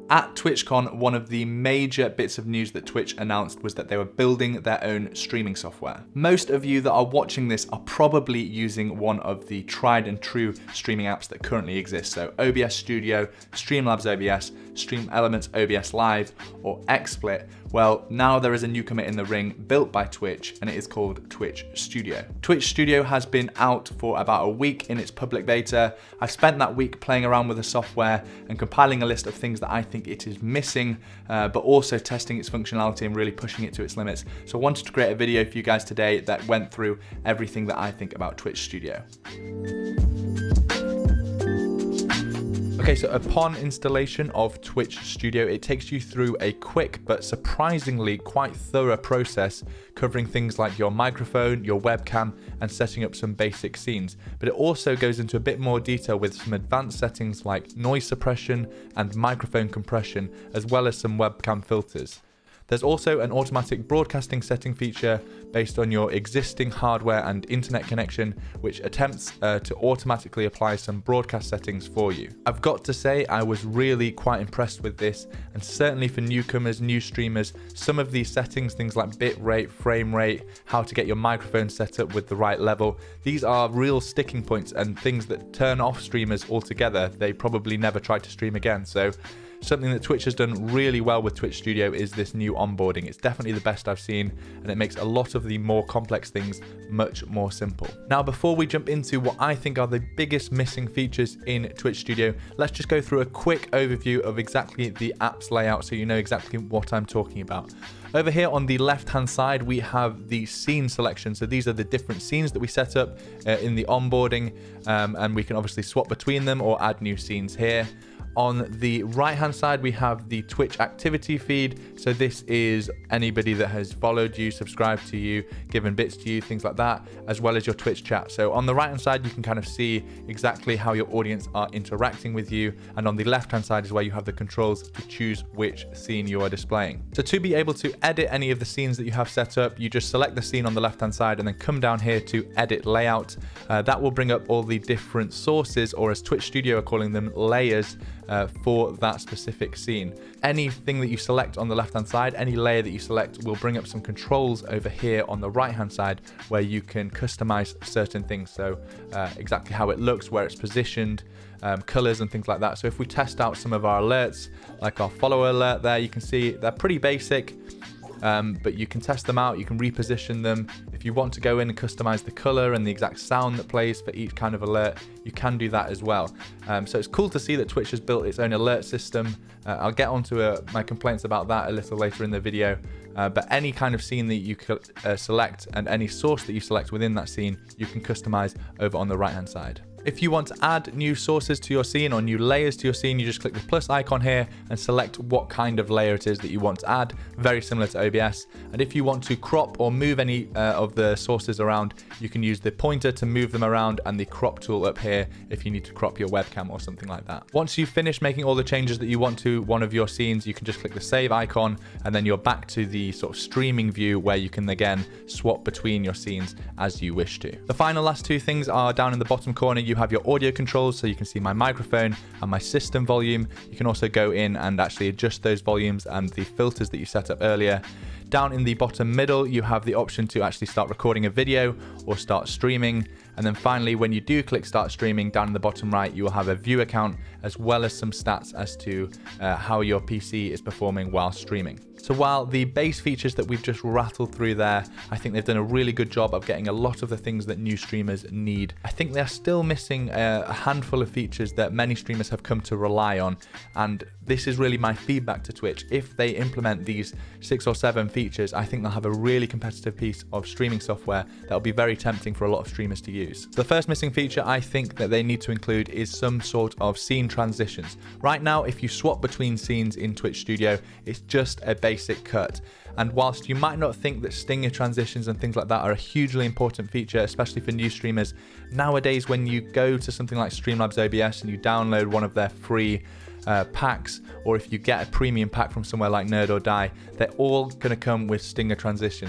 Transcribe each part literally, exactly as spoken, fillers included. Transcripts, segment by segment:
At TwitchCon, one of the major bits of news that Twitch announced was that they were building their own streaming software. Most of you that are watching this are probably using one of the tried and true streaming apps that currently exist. So O B S Studio, Streamlabs O B S, Stream Elements O B S Live, or XSplit. Well, now there is a newcomer in the ring built by Twitch, and it is called Twitch Studio. Twitch Studio has been out for about a week in its public beta. I've spent that week playing around with the software and compiling a list of things that I think it is missing, uh, but also testing its functionality and really pushing it to its limits. So I wanted to create a video for you guys today that went through everything that I think about Twitch Studio. Okay, so upon installation of Twitch Studio, it takes you through a quick but surprisingly quite thorough process covering things like your microphone, your webcam, and setting up some basic scenes. But it also goes into a bit more detail with some advanced settings like noise suppression and microphone compression, as well as some webcam filters. There's also an automatic broadcasting setting feature based on your existing hardware and internet connection, which attempts uh, to automatically apply some broadcast settings for you. I've got to say, I was really quite impressed with this, and certainly for newcomers, new streamers, some of these settings, things like bit rate, frame rate, how to get your microphone set up with the right level, these are real sticking points and things that turn off streamers altogether. They probably never try to stream again. So something that Twitch has done really well with Twitch Studio is this new onboarding. It's definitely the best I've seen, and it makes a lot of the more complex things much more simple. Now, before we jump into what I think are the biggest missing features in Twitch Studio, let's just go through a quick overview of exactly the app's layout so you know exactly what I'm talking about. Over here on the left-hand side, we have the scene selection. So these are the different scenes that we set up uh, in the onboarding, um, and we can obviously swap between them or add new scenes here. On the right hand side, we have the Twitch activity feed. So this is anybody that has followed you, subscribed to you, given bits to you, things like that, as well as your Twitch chat. So on the right hand side, you can kind of see exactly how your audience are interacting with you. And on the left hand side is where you have the controls to choose which scene you are displaying. So to be able to edit any of the scenes that you have set up, you just select the scene on the left hand side and then come down here to edit layout. Uh, that will bring up all the different sources, or as Twitch Studio are calling them, layers, Uh, for that specific scene. Anything that you select on the left hand side, any layer that you select, will bring up some controls over here on the right hand side where you can customize certain things. So uh, exactly how it looks, where it's positioned, um, colors and things like that. So if we test out some of our alerts, like our follower alert there, you can see they're pretty basic. Um, but you can test them out, you can reposition them. If you want to go in and customize the color and the exact sound that plays for each kind of alert, you can do that as well. Um, so it's cool to see that Twitch has built its own alert system. Uh, I'll get onto uh, my complaints about that a little later in the video. Uh, but any kind of scene that you could uh, select and any source that you select within that scene, you can customize over on the right hand side. If you want to add new sources to your scene or new layers to your scene, you just click the plus icon here and select what kind of layer it is that you want to add, very similar to O B S. And if you want to crop or move any uh, of the sources around, you can use the pointer to move them around and the crop tool up here if you need to crop your webcam or something like that. Once you've finished making all the changes that you want to one of your scenes, you can just click the save icon and then you're back to the sort of streaming view where you can again swap between your scenes as you wish to. The final last two things are down in the bottom corner. You have your audio controls, so you can see my microphone and my system volume. You can also go in and actually adjust those volumes and the filters that you set up earlier. Down in the bottom middle, you have the option to actually start recording a video or start streaming. And then finally, when you do click start streaming, down in the bottom right, you will have a viewer count as well as some stats as to uh, how your P C is performing while streaming. So while the base features that we've just rattled through there, I think they've done a really good job of getting a lot of the things that new streamers need. I think they're still missing a, a handful of features that many streamers have come to rely on. And this is really my feedback to Twitch. If they implement these six or seven features, I think they'll have a really competitive piece of streaming software that'll be very tempting for a lot of streamers to use. So the first missing feature I think that they need to include is some sort of scene transitions. Right now, if you swap between scenes in Twitch Studio, it's just a basic cut. And whilst you might not think that stinger transitions and things like that are a hugely important feature, especially for new streamers, nowadays when you go to something like Streamlabs O B S and you download one of their free uh, packs, or if you get a premium pack from somewhere like Nerd or Die, they're all going to come with stinger transitions.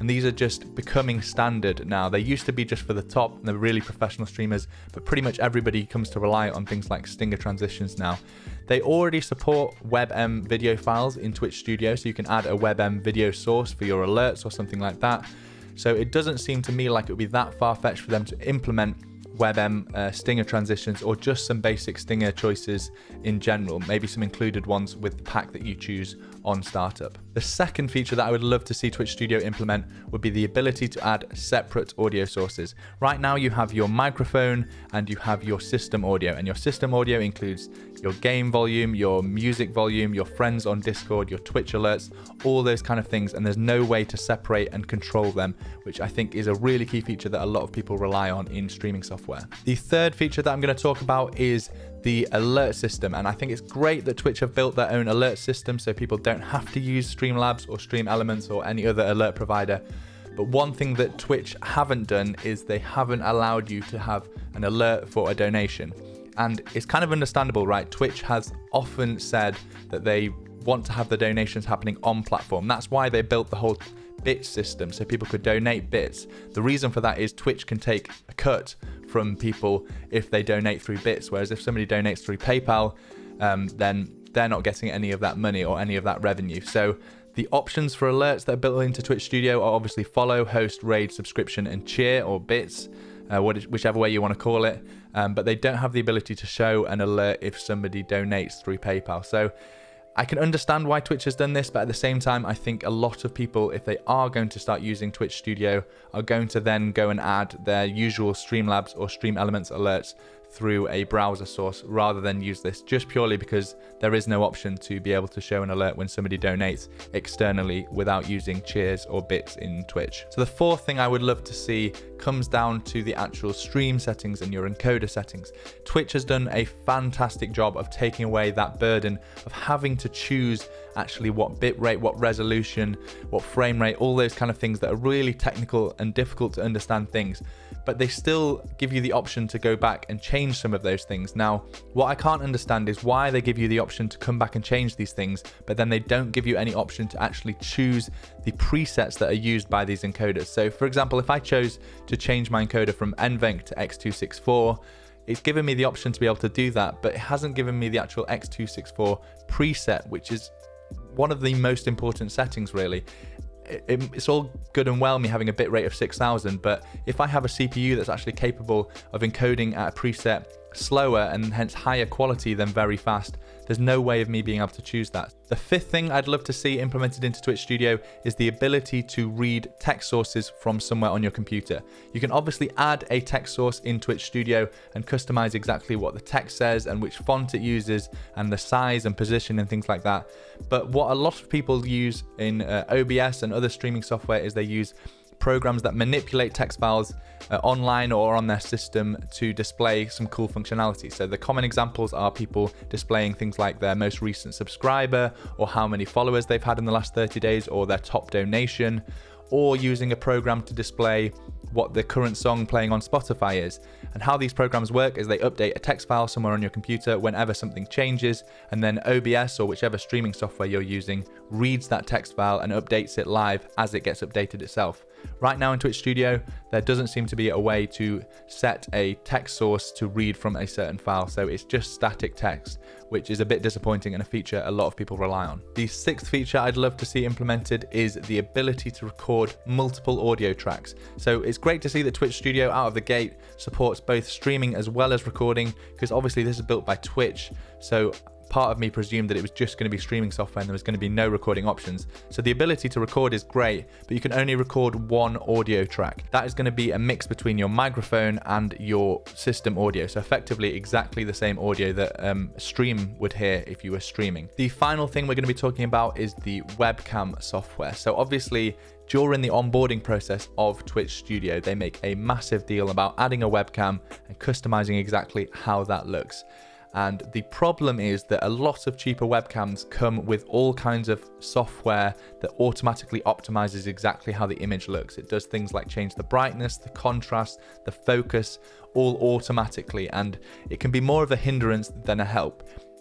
and these are just becoming standard now. They used to be just for the top and the really professional streamers, but pretty much everybody comes to rely on things like stinger transitions now. They already support WebM video files in Twitch Studio, so you can add a WebM video source for your alerts or something like that. So it doesn't seem to me like it would be that far-fetched for them to implement WebM uh, stinger transitions, or just some basic stinger choices in general, maybe some included ones with the pack that you choose on startup. The second feature that I would love to see Twitch Studio implement would be the ability to add separate audio sources. Right now you have your microphone and you have your system audio, and your system audio includes your game volume, your music volume, your friends on Discord, your Twitch alerts, all those kind of things, and there's no way to separate and control them, which I think is a really key feature that a lot of people rely on in streaming software. The third feature that I'm going to talk about is the alert system, and I think it's great that Twitch have built their own alert system so people don't have to use Streamlabs or Stream Elements or any other alert provider. But one thing that Twitch haven't done is they haven't allowed you to have an alert for a donation. And it's kind of understandable, right? Twitch has often said that they want to have the donations happening on platform. That's why they built the whole bit system, so people could donate bits. The reason for that is Twitch can take a cut from people if they donate through bits, whereas if somebody donates through PayPal, um, then they're not getting any of that money or any of that revenue. So the options for alerts that are built into Twitch Studio are obviously follow, host, raid, subscription, and cheer, or bits, uh, whichever way you want to call it. Um, but they don't have the ability to show an alert if somebody donates through PayPal. So I can understand why Twitch has done this, but at the same time, I think a lot of people, if they are going to start using Twitch Studio, are going to then go and add their usual Streamlabs or Stream Elements alerts through a browser source rather than use this, just purely because there is no option to be able to show an alert when somebody donates externally without using cheers or bits in Twitch. So the fourth thing I would love to see comes down to the actual stream settings and your encoder settings. Twitch has done a fantastic job of taking away that burden of having to choose actually what bitrate, what resolution, what frame rate, all those kind of things that are really technical and difficult to understand things. But they still give you the option to go back and change some of those things. Now, what I can't understand is why they give you the option to come back and change these things, but then they don't give you any option to actually choose the presets that are used by these encoders. So for example, if I chose to change my encoder from N V E N C to X two sixty-four, it's given me the option to be able to do that, but it hasn't given me the actual X two sixty-four preset, which is one of the most important settings really. It, it's all good and well me having a bitrate of six thousand, but if I have a C P U that's actually capable of encoding at a preset slower and hence higher quality than very fast, there's no way of me being able to choose that. The fifth thing I'd love to see implemented into Twitch Studio is the ability to read text sources from somewhere on your computer. You can obviously add a text source in Twitch Studio and customize exactly what the text says and which font it uses and the size and position and things like that. But what a lot of people use in uh, O B S and other streaming software is they use programs that manipulate text files uh, online or on their system to display some cool functionality. So the common examples are people displaying things like their most recent subscriber, or how many followers they've had in the last thirty days, or their top donation, or using a program to display what the current song playing on Spotify is. And how these programs work is they update a text file somewhere on your computer whenever something changes, and then O B S or whichever streaming software you're using reads that text file and updates it live as it gets updated itself. Right now in Twitch Studio, there doesn't seem to be a way to set a text source to read from a certain file, so it's just static text, which is a bit disappointing and a feature a lot of people rely on. The sixth feature I'd love to see implemented is the ability to record multiple audio tracks. So it's great to see that Twitch Studio out of the gate supports both streaming as well as recording, because obviously this is built by Twitch, so part of me presumed that it was just going to be streaming software and there was going to be no recording options. So the ability to record is great, but you can only record one audio track. That is going to be a mix between your microphone and your system audio. So effectively exactly the same audio that um, Stream would hear if you were streaming. The final thing we're going to be talking about is the webcam software. So obviously during the onboarding process of Twitch Studio, they make a massive deal about adding a webcam and customizing exactly how that looks. And the problem is that a lot of cheaper webcams come with all kinds of software that automatically optimizes exactly how the image looks. It does things like change the brightness, the contrast, the focus, all automatically, and it can be more of a hindrance than a help.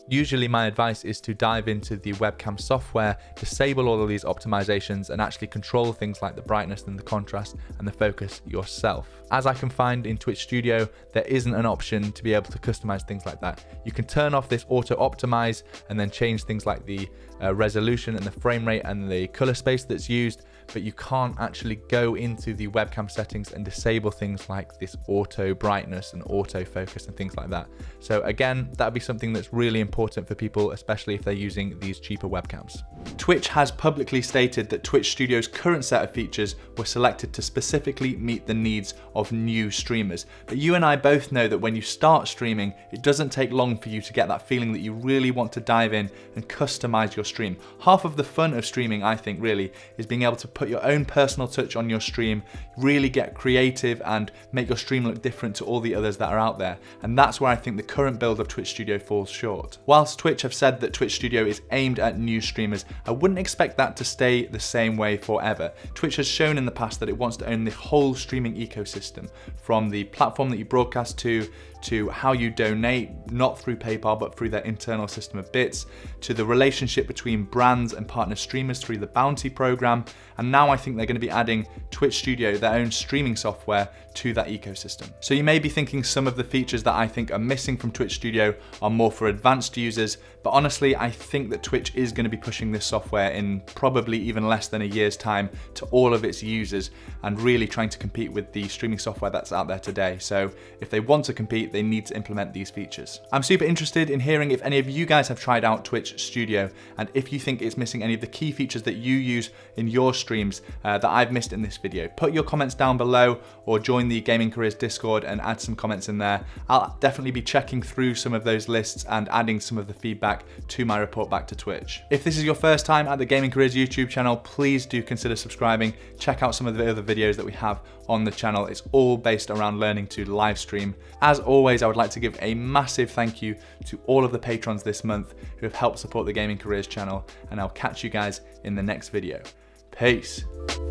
Usually my advice is to dive into the webcam software, disable all of these optimizations, and actually control things like the brightness and the contrast and the focus yourself. As I can find in Twitch Studio, there isn't an option to be able to customize things like that. You can turn off this auto optimize and then change things like the uh, resolution and the frame rate and the color space that's used, but you can't actually go into the webcam settings and disable things like this auto brightness and auto focus and things like that. So again, that'd be something that's really important for people, especially if they're using these cheaper webcams. Twitch has publicly stated that Twitch Studio's current set of features were selected to specifically meet the needs of new streamers. But you and I both know that when you start streaming, it doesn't take long for you to get that feeling that you really want to dive in and customize your stream. Half of the fun of streaming, I think, really, is being able to put your own personal touch on your stream, really get creative and make your stream look different to all the others that are out there. And that's where I think the current build of Twitch Studio falls short. Whilst Twitch have said that Twitch Studio is aimed at new streamers, I wouldn't expect that to stay the same way forever. Twitch has shown in the past that it wants to own the whole streaming ecosystem, from the platform that you broadcast to, to how you donate, not through PayPal, but through their internal system of bits, to the relationship between brands and partner streamers through the bounty program. And now I think they're going to be adding Twitch Studio, their own streaming software, to that ecosystem. So you may be thinking some of the features that I think are missing from Twitch Studio are more for advanced users, but honestly, I think that Twitch is going to be pushing this software in probably even less than a year's time to all of its users and really trying to compete with the streaming software that's out there today. So if they want to compete, they need to implement these features. I'm super interested in hearing if any of you guys have tried out Twitch Studio and if you think it's missing any of the key features that you use in your streams uh, that I've missed in this video. Put your comments down below or join the Gaming Careers Discord and add some comments in there. I'll definitely be checking through some of those lists and adding some of the feedback to my report back to Twitch. If this is your first time at the Gaming Careers YouTube channel, please do consider subscribing. Check out some of the other videos that we have on the channel. It's all based around learning to live stream. As always, I would like to give a massive thank you to all of the patrons this month who have helped support the Gaming Careers channel, and I'll catch you guys in the next video. Peace.